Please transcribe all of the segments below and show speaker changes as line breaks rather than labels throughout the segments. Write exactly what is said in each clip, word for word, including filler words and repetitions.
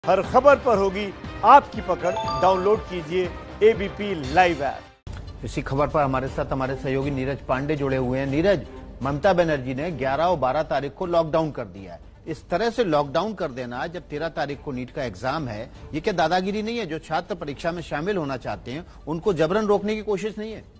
हर खबर पर होगी आपकी पकड़। डाउनलोड कीजिए एबीपी लाइव ऐप।
इसी खबर पर हमारे साथ हमारे सहयोगी नीरज पांडे जुड़े हुए हैं। नीरज, ममता बनर्जी ने ग्यारह और बारह तारीख को लॉकडाउन कर दिया है। इस तरह से लॉकडाउन कर देना जब तेरह तारीख को नीट का एग्जाम है, ये क्या दादागिरी नहीं है? जो छात्र परीक्षा में शामिल होना चाहते हैं उनको जबरन रोकने की कोशिश नहीं है?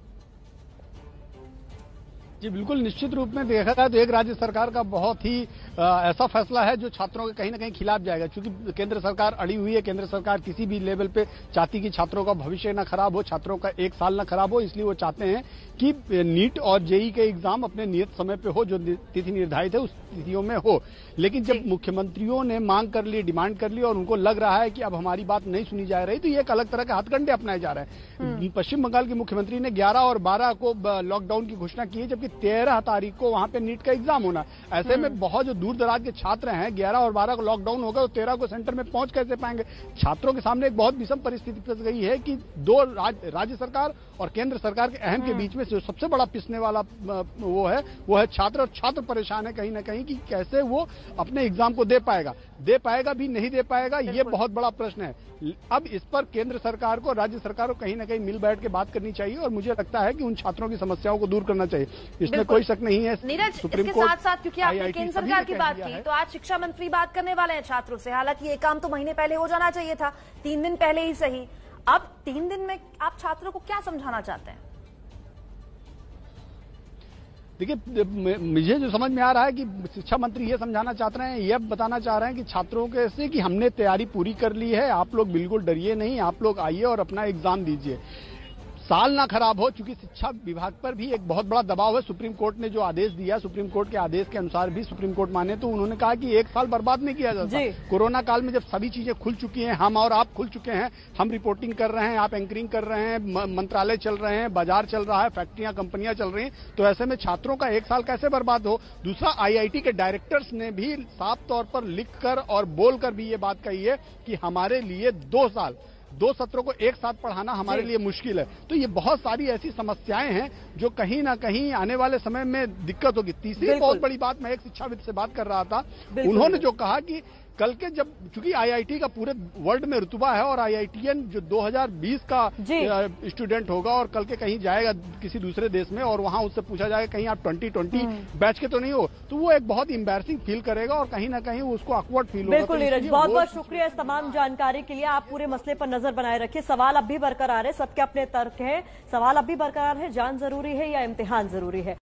जी बिल्कुल, निश्चित रूप में देखा जाए तो एक राज्य सरकार का बहुत ही आ, ऐसा फैसला है जो छात्रों के कहीं ना कहीं खिलाफ जाएगा, क्योंकि केंद्र सरकार अड़ी हुई है। केंद्र सरकार किसी भी लेवल पे चाहती कि छात्रों का भविष्य न खराब हो, छात्रों का एक साल न खराब हो, इसलिए वो चाहते हैं कि नीट और जेई के एग्जाम अपने नियत समय पे हो, जो तिथि निर्धारित है उस तिथियों में हो। लेकिन जब मुख्यमंत्रियों ने मांग कर ली, डिमांड कर ली और उनको लग रहा है कि अब हमारी बात नहीं सुनी जा रही, तो ये एक अलग तरह के हथकंडे अपनाए जा रहे हैं। पश्चिम बंगाल के मुख्यमंत्री ने ग्यारह और बारह को लॉकडाउन की घोषणा की है, जबकि तेरह तारीख को वहां पे नीट का एग्जाम होना। ऐसे में बहुत जो दूर दराज के छात्र हैं, ग्यारह और बारह को लॉकडाउन होगा तो तेरह को सेंटर में पहुंच कैसे पाएंगे? छात्रों के सामने एक बहुत विषम परिस्थिति फंस गई है कि दो राज, राज्य सरकार और केंद्र सरकार के अहम के बीच में जो सबसे बड़ा पिसने वाला वो है वो है छात्र। और छात्र परेशान है कहीं ना कहीं कि कैसे वो अपने एग्जाम को दे पाएगा, दे पाएगा भी नहीं दे पाएगा, ये बहुत बड़ा प्रश्न है। अब इस पर केंद्र सरकार को, राज्य सरकार को कहीं ना कहीं मिल बैठ के बात करनी चाहिए और मुझे लगता है कि उन छात्रों की समस्याओं को दूर करना चाहिए, इसमें कोई शक नहीं है।
नीरज, इसके साथ साथ क्योंकि आपने केंद्र सरकार की बात की, तो आज शिक्षा मंत्री बात करने वाले हैं छात्रों से। हालांकि ये काम तो महीने पहले हो जाना चाहिए था, तीन दिन पहले ही सही। अब तीन दिन में आप छात्रों को क्या समझाना चाहते हैं?
देखिए, मुझे जो समझ में आ रहा है कि शिक्षा मंत्री ये समझाना चाहते हैं, ये बताना चाह रहे हैं कि छात्रों के से कि हमने तैयारी पूरी कर ली है, आप लोग बिल्कुल डरिए नहीं, आप लोग आइए और अपना एग्जाम दीजिए, साल ना खराब हो। चूंकि शिक्षा विभाग पर भी एक बहुत बड़ा दबाव है। सुप्रीम कोर्ट ने जो आदेश दिया, सुप्रीम कोर्ट के आदेश के अनुसार भी सुप्रीम कोर्ट माने तो उन्होंने कहा कि एक साल बर्बाद नहीं किया जाता। कोरोना काल में जब सभी चीजें खुल चुकी हैं, हम और आप खुल चुके हैं, हम रिपोर्टिंग कर रहे हैं, आप एंकरिंग कर रहे हैं, मंत्रालय चल रहे हैं, बाजार चल रहा है, फैक्ट्रियां कंपनियां चल रही हैं, तो ऐसे में छात्रों का एक साल कैसे बर्बाद हो? दूसरा, आईआईटी के डायरेक्टर्स ने भी साफ तौर पर लिखकर और बोलकर भी ये बात कही है कि हमारे लिए दो साल दो सत्रों को एक साथ पढ़ाना हमारे लिए मुश्किल है। तो ये बहुत सारी ऐसी समस्याएं हैं जो कहीं ना कहीं आने वाले समय में दिक्कत होगी। तीसरी बहुत बड़ी बात, मैं एक शिक्षाविद से बात कर रहा था, उन्होंने जो कहा कि कल के जब, चूंकि आईआईटी का पूरे वर्ल्ड में रुतबा है और आईआईटीएन जो दो हज़ार बीस का स्टूडेंट होगा और कल के कहीं जाएगा किसी दूसरे देश में और वहां उससे पूछा जाएगा कहीं आप ट्वेंटी ट्वेंटी बैच के तो नहीं हो, तो वो एक बहुत एम्बैरसिंग फील करेगा और कहीं ना कहीं उसको ऑकवर्ड फील होगा।
बिल्कुल नीरज, बहुत बहुत शुक्रिया इस तमाम जानकारी के लिए। आप पूरे मसले पर नजर बनाए रखिए। सवाल अब भी बरकरार है, सबके अपने तर्क हैं, सवाल अब भी बरकरार है, जान जरूरी है या इम्तिहान जरूरी है?